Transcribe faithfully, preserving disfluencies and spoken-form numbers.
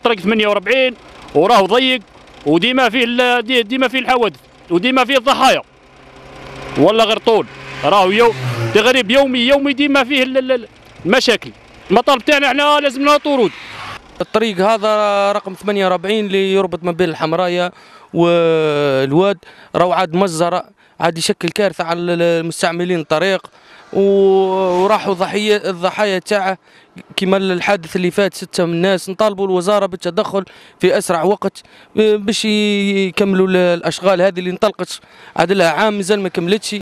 الطريق ثمانية وأربعين وراه ضيق وديما فيه ديما فيه الحوادث وديما فيه الضحايا والله غير طول راهو يو تغريب يومي يومي ديما فيه المشاكل. المطالب تاعنا احنا لازم لها طرود. الطريق هذا رقم ثمانية وأربعين اللي يربط ما بين الحمرايه والواد راهو عاد مجزره، عاد يشكل كارثه على المستعملين الطريق، وراحوا ضحيه الضحايا تاعه كما الحادث اللي فات سته من الناس. نطالبوا الوزاره بالتدخل في اسرع وقت باش يكملوا الاشغال هذه اللي انطلقت عاد لها عام مازال ما كملتش.